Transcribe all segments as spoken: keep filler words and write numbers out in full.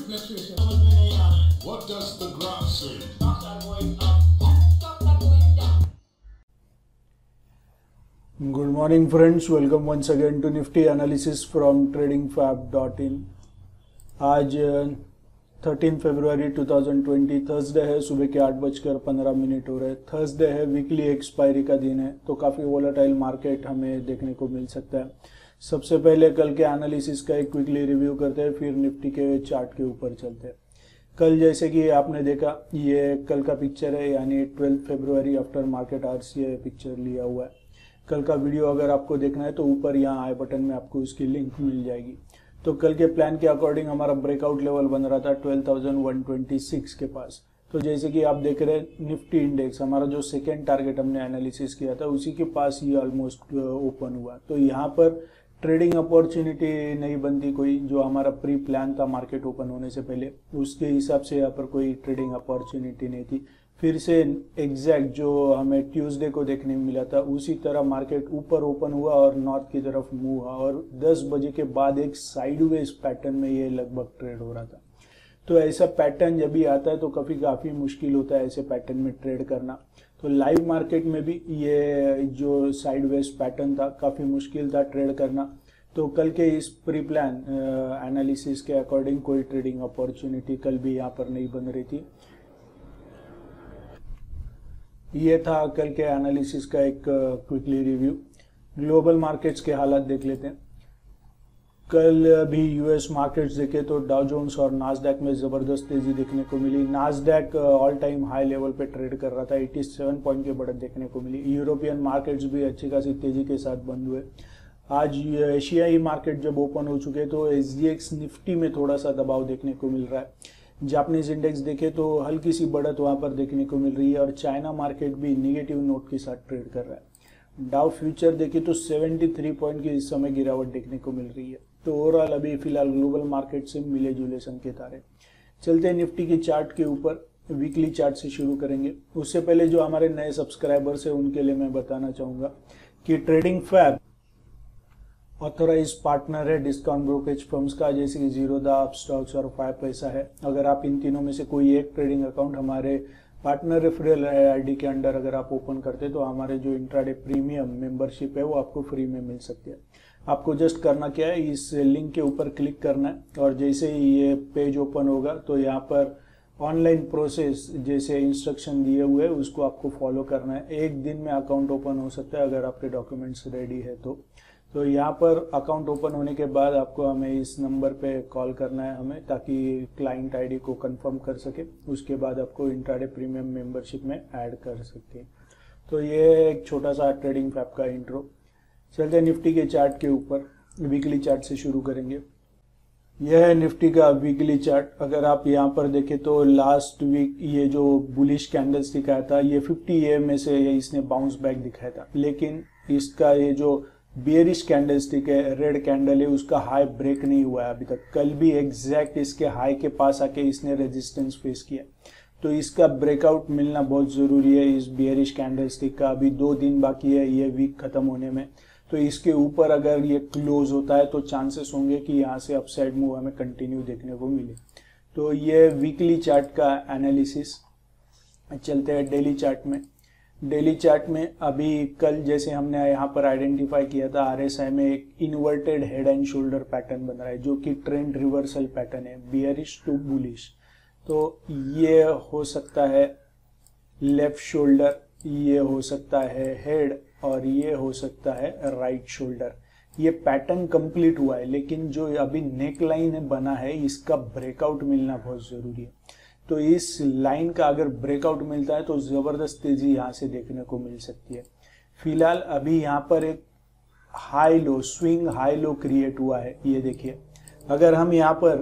business research समझ में नहीं आ रहा है. What does the graph say? Stocks are going up. Stocks are going down. Good morning friends, welcome once again to Nifty analysis from trading fab dot in. आज thirteen फरवरी two thousand twenty Thursday है, सुबह के आठ बजकर पंद्रह minute हो रहे हैं. थर्सडे है, वीकली एक्सपायरी का दिन है, तो काफ़ी वोलेटाइल मार्केट हमें देखने को मिल सकता है. सबसे पहले कल के एनालिसिस का एक क्विकली रिव्यू करते हैं, फिर निफ्टी के चार्ट के ऊपर चलते हैं. कल जैसे कि आपने देखा, ये कल का पिक्चर है, यानी ट्वेल्थ फरवरी आफ्टर मार्केट आवर्स ये पिक्चर लिया हुआ है. कल का वीडियो अगर आपको देखना है तो ऊपर यहाँ आई बटन में आपको उसकी लिंक मिल जाएगी. तो कल के प्लान के अकॉर्डिंग हमारा ब्रेकआउट लेवल बन रहा था twelve thousand one twenty six के पास. तो जैसे कि आप देख रहे हैं, निफ्टी इंडेक्स हमारा जो सेकेंड टारगेट हमने एनालिसिस किया था उसी के पास ही ऑलमोस्ट ओपन हुआ. तो यहाँ पर ट्रेडिंग अपॉर्चुनिटी नहीं बनती कोई, जो हमारा प्री प्लान था मार्केट ओपन होने से पहले, उसके हिसाब से यहाँ पर कोई ट्रेडिंग अपॉर्चुनिटी नहीं थी. फिर से एग्जैक्ट जो हमें ट्यूसडे को देखने में मिला था उसी तरह मार्केट ऊपर ओपन हुआ और नॉर्थ की तरफ मूव हुआ, और दस बजे के बाद एक साइडवेज पैटर्न में ये लगभग ट्रेड हो रहा था. तो ऐसा पैटर्न जब भी आता है तो काफ़ी काफ़ी मुश्किल होता है ऐसे पैटर्न में ट्रेड करना. तो लाइव मार्केट में भी ये जो साइडवेज पैटर्न था काफ़ी मुश्किल था ट्रेड करना. तो कल के इस प्री प्लान एनालिसिस के अकॉर्डिंग कोई ट्रेडिंग अपॉर्चुनिटी कल भी यहाँ पर नहीं बन रही थी. ये था कल के एनालिसिस का एक क्विकली रिव्यू. ग्लोबल मार्केट्स के हालात देख लेते हैं. कल भी यूएस मार्केट्स देखे तो डाउ जोन्स और नास्डैक में ज़बरदस्त तेज़ी देखने को मिली. Nasdaq all time high level पे ट्रेड कर रहा था, सत्तासी पॉइंट की बढ़त देखने को मिली. यूरोपियन मार्केट्स भी अच्छी खासी तेज़ी के साथ बंद हुए. आज एशियाई मार्केट जब ओपन हो चुके तो एसजीएक्स निफ्टी में थोड़ा सा दबाव देखने को मिल रहा है. जापानीज इंडेक्स देखे तो हल्की सी बढ़त वहाँ पर देखने को मिल रही है, और चाइना मार्केट भी निगेटिव नोट के साथ ट्रेड कर रहा है. डाउ फ्यूचर देखे तो तिहत्तर पॉइंट की इस समय गिरावट देखने को मिल रही है. तो ओवरऑल अभी फिलहाल ग्लोबल मार्केट से मिले जुले संकेत आ रहे. चलते हैं निफ्टी के चार्ट के ऊपर. वीकली चार्ट से शुरू करेंगे. उससे पहले जो हमारे नए सब्सक्राइबर्स हैं उनके लिए मैं बताना चाहूँगा कि ट्रेडिंग फैब ऑथोराइज पार्टनर है डिस्काउंट ब्रोकरेज फर्म्स का, जैसे कि जीरोधा, अपस्टॉक्स और फाइव पैसा है. अगर आप इन तीनों में से कोई एक ट्रेडिंग अकाउंट हमारे पार्टनर रेफरल आईडी के अंडर अगर आप ओपन करते तो हमारे जो इंट्राडे प्रीमियम मेंबरशिप है वो आपको फ्री में मिल सकती है. आपको जस्ट करना क्या है, इस लिंक के ऊपर क्लिक करना है, और जैसे ही ये पेज ओपन होगा तो यहाँ पर ऑनलाइन प्रोसेस जैसे इंस्ट्रक्शन दिए हुए उसको आपको फॉलो करना है. एक दिन में अकाउंट ओपन हो सकता है अगर आपके डॉक्यूमेंट्स रेडी है तो. तो यहाँ पर अकाउंट ओपन होने के बाद आपको हमें इस नंबर पे कॉल करना है हमें, ताकि क्लाइंट आईडी को कंफर्म कर सके. उसके बाद आपको इंट्राडे प्रीमियम मेंबरशिप में ऐड कर सकते हैं. तो ये एक छोटा सा ट्रेडिंग फैब का इंट्रो. चलते हैं निफ्टी के चार्ट के ऊपर. वीकली चार्ट से शुरू करेंगे. यह है निफ्टी का वीकली चार्ट. अगर आप यहाँ पर देखें तो लास्ट वीक ये जो बुलिश कैंडल्स दिखाया था, ये फिफ्टी ए में से ये इसने बाउंस बैक दिखाया था, लेकिन इसका ये जो बियरिश कैंडलस्टिक है, रेड कैंडल है, उसका हाई ब्रेक नहीं हुआ है अभी तक. कल भी एग्जैक्ट इसके हाई के पास आके इसने रेजिस्टेंस फेस किया. तो इसका ब्रेकआउट मिलना बहुत ज़रूरी है इस बियरिश कैंडलस्टिक का. अभी दो दिन बाकी है ये वीक ख़त्म होने में. तो इसके ऊपर अगर ये क्लोज होता है तो चांसेस होंगे कि यहाँ से अपसाइड मूव हमें कंटिन्यू देखने को मिले. तो ये वीकली चार्ट का एनालिसिस. चलते हैं डेली चार्ट में. डेली चार्ट में अभी कल जैसे हमने यहाँ पर आइडेंटिफाई किया था, आरएसआई में एक inverted head and shoulder pattern बन रहा है, जो कि ट्रेंड रिवर्सल पैटर्न है, बियरिश टू बुलिश. तो ये हो सकता है लेफ्ट शोल्डर, ये हो सकता है हेड, और ये हो सकता है राइट शोल्डर. ये पैटर्न कंप्लीट हुआ है, लेकिन जो अभी नेक लाइन बना है इसका ब्रेकआउट मिलना बहुत ज़रूरी है. तो इस लाइन का अगर ब्रेकआउट मिलता है तो ज़बरदस्त तेज़ी यहाँ से देखने को मिल सकती है. फिलहाल अभी यहाँ पर एक high low, swing high low create हुआ है. ये देखिए, अगर हम यहाँ पर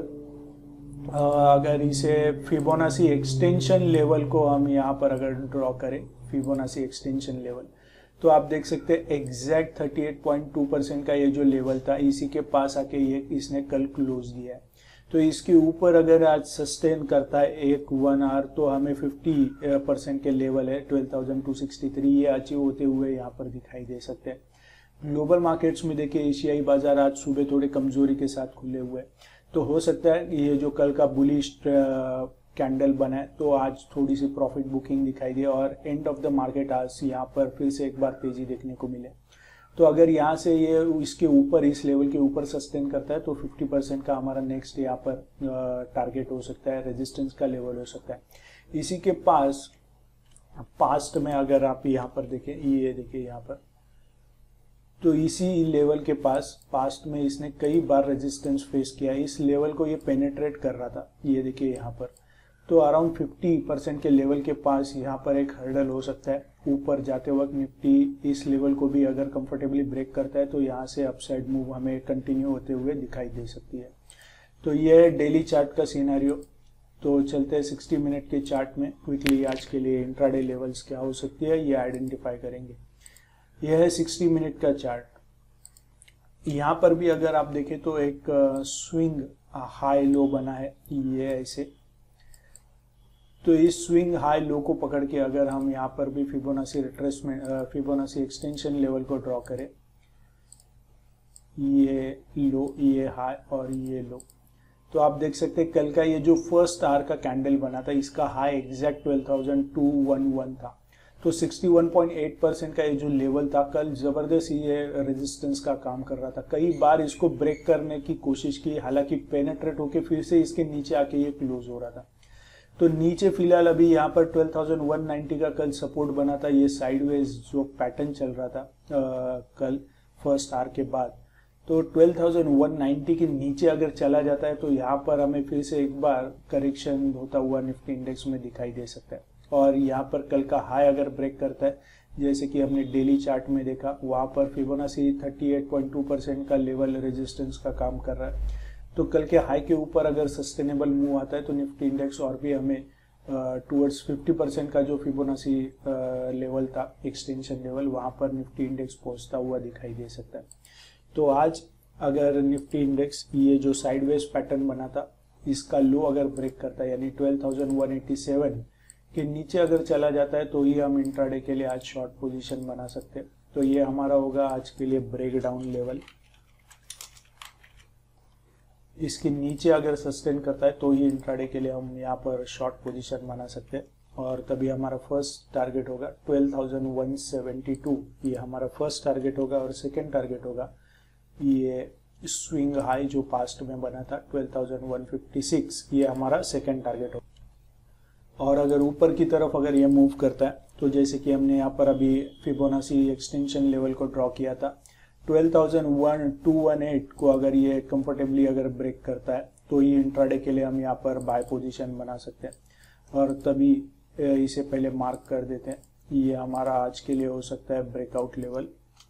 अगर इसे फिबोनाची एक्सटेंशन लेवल को हम यहाँ पर अगर ड्रॉ करें, फिबोनाची एक्सटेंशन लेवल, तो आप देख सकते हैं एग्जैक्ट अड़तीस पॉइंट दो परसेंट का ये जो लेवल था इसी के पास आके ये इसने कल क्लोज दिया है. तो इसके ऊपर अगर आज सस्टेन करता है एक वन आवर तो हमें पचास परसेंट के लेवल है बारह हज़ार दो सौ तिरसठ ये अचीव होते हुए यहाँ पर दिखाई दे सकते हैं. ग्लोबल मार्केट्स में देखिए एशियाई बाजार आज सुबह थोड़े कमजोरी के साथ खुले हुए, तो हो सकता है कि ये जो कल का बुलिश कैंडल बना है तो आज थोड़ी सी प्रॉफिट बुकिंग दिखाई दे और एंड ऑफ द मार्केट आज यहाँ पर फिर से एक बार तेजी देखने को मिले। तो अगर यहाँ से ये इसके ऊपर, इस लेवल के ऊपर सस्टेन करता है तो फिफ्टी परसेंट का हमारा नेक्स्ट यहाँ पर टारगेट हो सकता है, रेजिस्टेंस का लेवल हो सकता है। इसी के पास पास्ट में अगर आप यहाँ पर देखें, ये देखिए यहाँ पर, तो इसी लेवल के पास पास्ट में इसने कई बार रेजिस्टेंस फेस किया। इस लेवल को ये पेनेट्रेट कर रहा था, ये देखिए यहाँ पर। तो अराउंड फिफ्टी परसेंट के लेवल के पास यहाँ पर एक हर्डल हो सकता है। ऊपर जाते वक्त निफ्टी इस लेवल को भी अगर कंफर्टेबली ब्रेक करता है तो यहाँ से अपसाइड मूव हमें कंटिन्यू होते हुए दिखाई दे सकती है। तो ये है डेली चार्ट का सिनेरियो। तो चलते हैं सिक्सटी मिनट के चार्ट में। क्विकली आज के लिए इंट्राडे लेवल्स क्या हो सकती है ये आइडेंटिफाई करेंगे। यह है सिक्सटी मिनट का चार्ट। यहाँ पर भी अगर आप देखें तो एक स्विंग हाई लो बना है, ये ऐसे। तो इस स्विंग हाई लो को पकड़ के अगर हम यहाँ पर भी Fibonacci retracement, Fibonacci extension level को ड्रॉ करें, ये लो, ये हाई और ये लो, तो आप देख सकते हैं कल का ये जो फर्स्ट आवर का कैंडल बना था इसका high exact twelve thousand two hundred था। तो sixty one point eight percent का ये जो लेवल था कल जबरदस्त ये रेजिस्टेंस का काम कर रहा था। कई बार इसको ब्रेक करने की कोशिश की, हालांकि पेनेट्रेट होके फिर से इसके नीचे आके ये क्लोज हो रहा था। तो नीचे फिलहाल अभी यहाँ पर ट्वेल्व थाउजेंड वन नाइंटी का कल सपोर्ट बना था। ये साइडवेज जो पैटर्न चल रहा था आ, कल फर्स्ट आवर के बाद, तो ट्वेल्व थाउजेंड वन नाइंटी के नीचे अगर चला जाता है तो यहाँ पर हमें फिर से एक बार करेक्शन होता हुआ निफ्टी इंडेक्स में दिखाई दे सकता है। और यहाँ पर कल का हाई अगर ब्रेक करता है, जैसे कि हमने डेली चार्ट में देखा, वहाँ पर Fibonacci thirty eight point two percent का लेवल रेजिस्टेंस का काम कर रहा है। तो कल के हाई के ऊपर अगर सस्टेनेबल मूव आता है तो निफ्टी इंडेक्स और भी हमें टूवर्ड्स फिफ्टी परसेंट का जो फिबोनाची लेवल था, एक्सटेंशन लेवल, वहाँ पर निफ्टी इंडेक्स पहुँचता हुआ दिखाई दे सकता है। तो आज अगर निफ्टी इंडेक्स ये जो साइडवेज पैटर्न बना था इसका लो अगर ब्रेक करता है, यानी twelve thousand one eighty seven के नीचे अगर चला जाता है तो ही हम इंट्राडे के लिए आज शॉर्ट पोजीशन बना सकते हैं। तो ये हमारा होगा आज के लिए ब्रेक डाउन लेवल। इसके नीचे अगर सस्टेन करता है तो ही इंट्राडे के लिए हम यहाँ पर शॉर्ट पोजीशन बना सकते हैं। और तभी हमारा फर्स्ट टारगेट होगा twelve thousand one seventy two, ये हमारा फर्स्ट टारगेट होगा। और सेकेंड टारगेट होगा ये स्विंग हाई जो पास्ट में बना था twelve thousand one fifty six, ये हमारा सेकेंड टारगेट होगा। और अगर ऊपर की तरफ अगर ये मूव करता है तो जैसे कि हमने यहाँ पर अभी फिबोनाची एक्सटेंशन लेवल को ड्रॉ किया था, twelve thousand two hundred eighteen को अगर ये कंफर्टेबली अगर ब्रेक करता है तो ये इंट्राडे के लिए हम यहाँ पर बाय पोजीशन बना सकते हैं। और तभी इसे पहले मार्क कर देते हैं, ये हमारा आज के लिए हो सकता है ब्रेकआउट लेवल।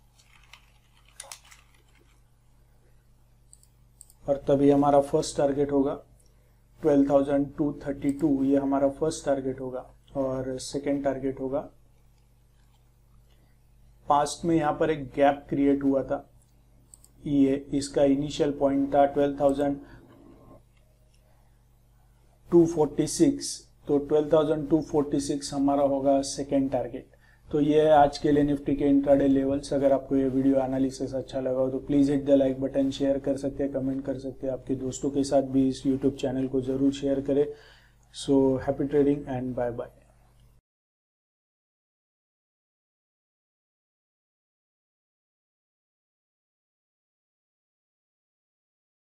और तभी हमारा फर्स्ट टारगेट होगा twelve thousand two thirty two, ये हमारा फर्स्ट टारगेट होगा। और सेकेंड टारगेट होगा, पास्ट में यहाँ पर एक गैप क्रिएट हुआ था, ये इसका इनिशियल पॉइंट था twelve thousand two forty six, तो twelve thousand two forty six हमारा होगा सेकेंड टारगेट। तो ये है आज के लिए निफ्टी के इंट्राडे लेवल्स। अगर आपको ये वीडियो एनालिसिस अच्छा लगा हो तो please hit the like button, share कर सकते हैं, कमेंट कर सकते हैं, आपके दोस्तों के साथ भी इस यूट्यूब चैनल को ज़रूर शेयर करें। So happy trading and bye bye.